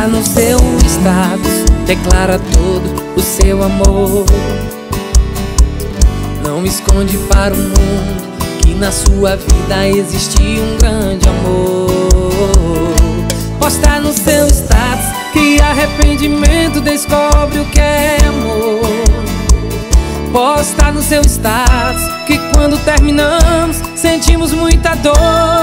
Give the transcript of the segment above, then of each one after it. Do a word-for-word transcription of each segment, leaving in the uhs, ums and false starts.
Postar no seu status declara todo o seu amor. Não esconde para o mundo que na sua vida existe um grande amor. Postar no seu status que arrependimento descobre o que é amor. Postar no seu status que quando terminamos sentimos muita dor.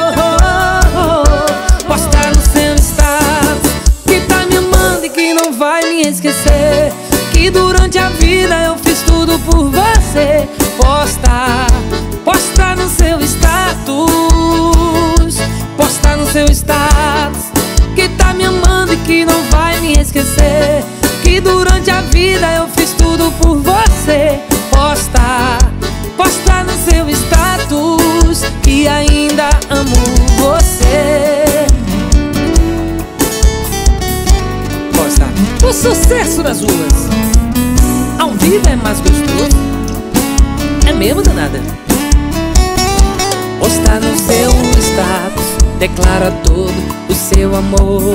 Postar no seu status que tá me amando e que não vai me esquecer, que durante a vida eu fiz tudo por você. Postar, postar no seu status, postar no seu status que tá me amando e que não vai me esquecer, que durante a vida eu fiz tudo por você. Postar, postar no seu status que ainda amo você. Postar o sucesso das ruas ao vivo é mais gostoso. É mesmo, danada? Postar no seu status declara todo o seu amor.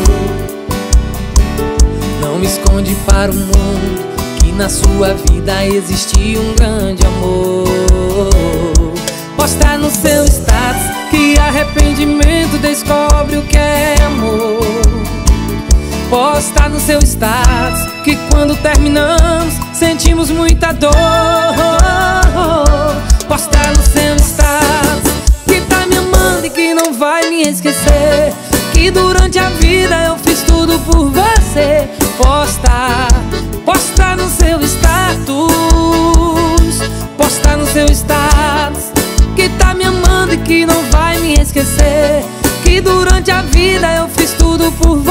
Não esconde para o mundo que na sua vida existe um grande amor. Postar no seu status que arrependimento descobre o que é amor. Postar no seu status que quando terminamos sentimos muita dor. Postar no seu status que tá me amando e que não vai me esquecer, que durante a vida eu fiz tudo por você. Postar, postar no seu status, postar no seu status que tá me amando e que não vai me esquecer, que durante a vida eu fiz tudo por